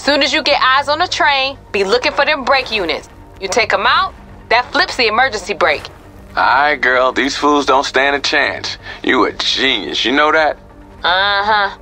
Soon as you get eyes on the train, be looking for them brake units. You take them out, that flips the emergency brake. Alright, girl, these fools don't stand a chance. You a genius, you know that? Uh-huh.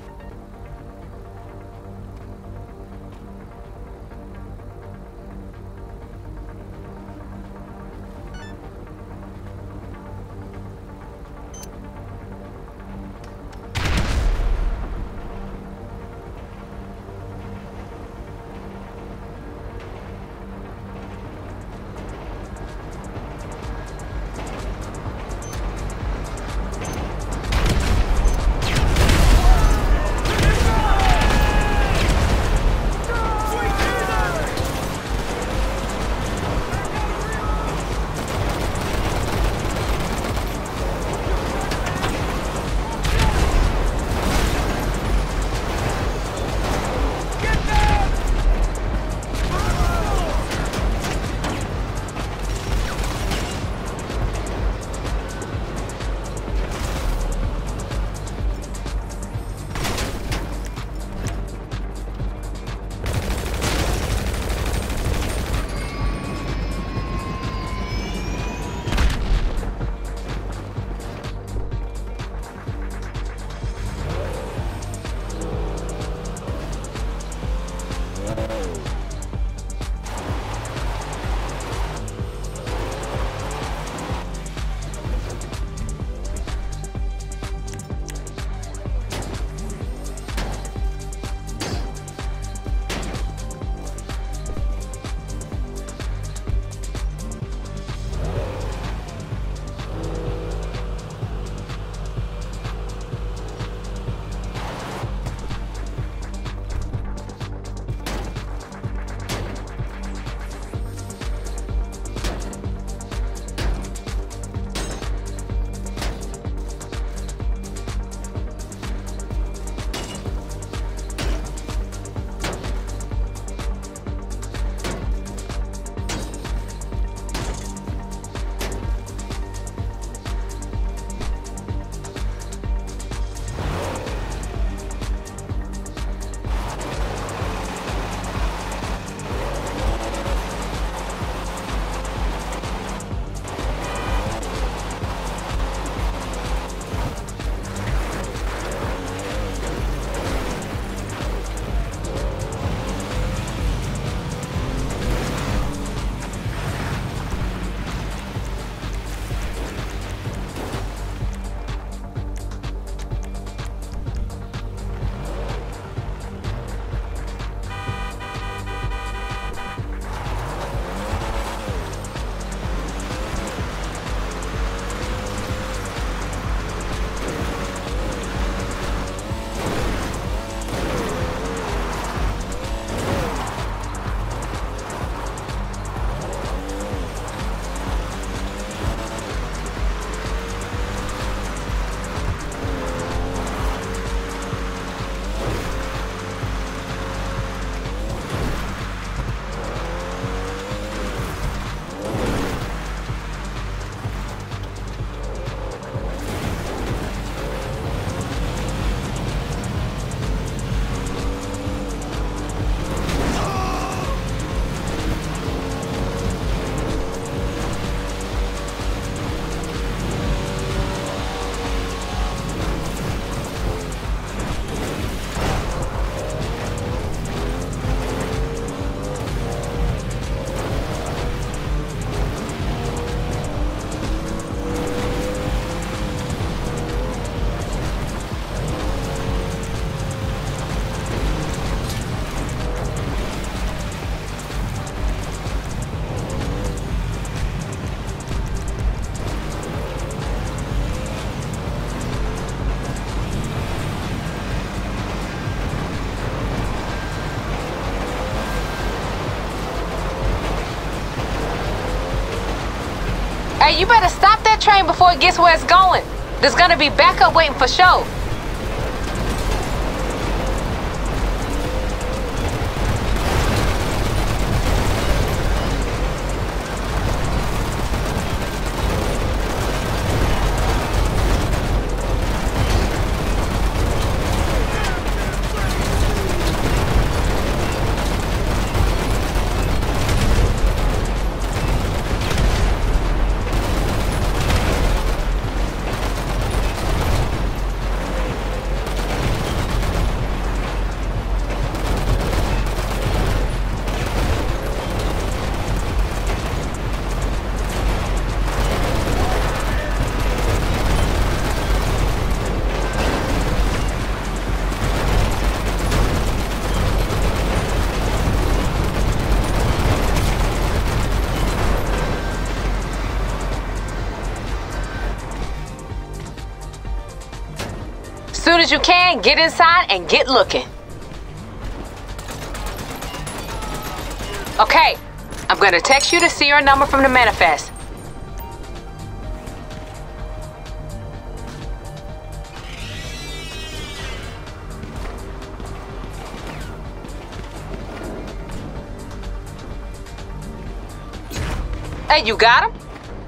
Hey, you better stop that train before it gets where it's going. There's gonna be backup waiting for show. Soon as you can, get inside and get looking. Okay, I'm gonna text you the serial number from the manifest. Hey, you got him?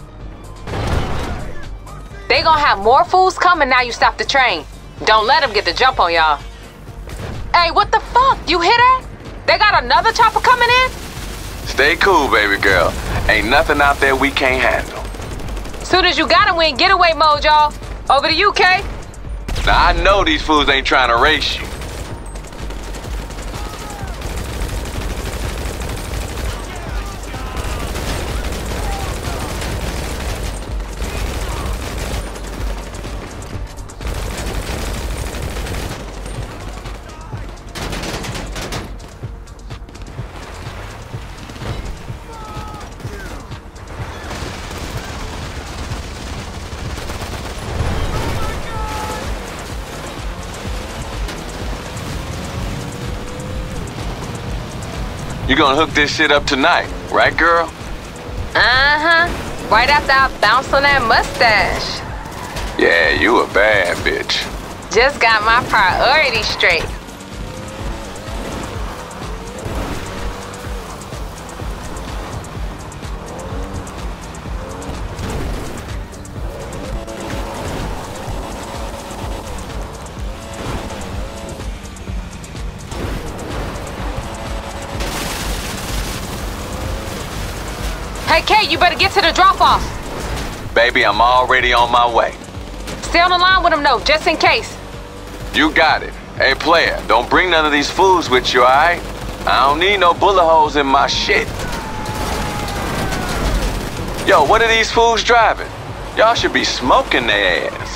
They gonna have more fools coming now you stop the train. Don't let them get the jump on y'all. Hey, what the fuck? You hear that? They got another chopper coming in? Stay cool, baby girl. Ain't nothing out there we can't handle. Soon as you got him, we in getaway mode, y'all. Over to you, Kay. Now, I know these fools ain't trying to race you. You gonna hook this shit up tonight, right, girl? Uh-huh. Right after I bounce on that mustache. Yeah, you a bad bitch. Just got my priorities straight. Hey, Kate, you better get to the drop-off. Baby, I'm already on my way. Stay on the line with him, though, just in case. You got it. Hey, player, don't bring none of these fools with you, all right? I don't need no bullet holes in my shit. Yo, what are these fools driving? Y'all should be smoking their ass.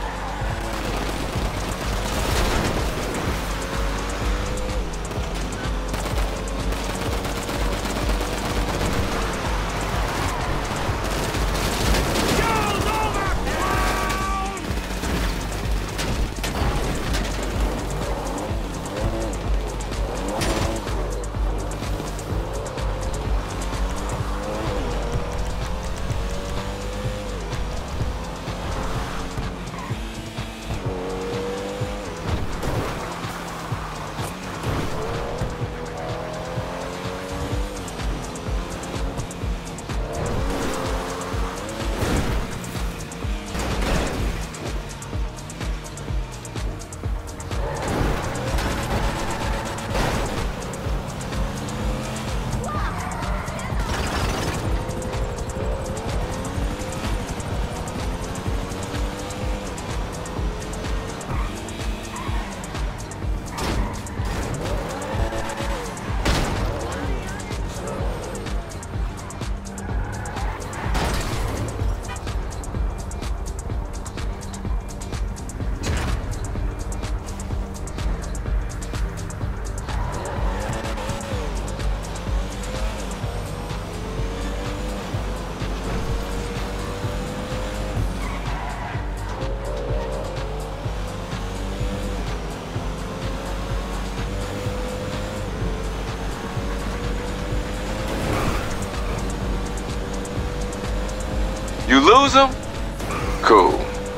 You lose them? Cool.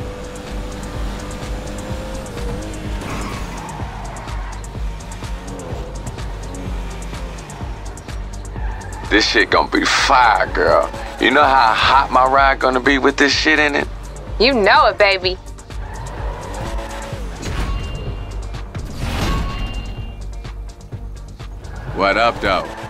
This shit gonna be fire, girl. You know how hot my ride gonna be with this shit in it? You know it, baby. What up, though?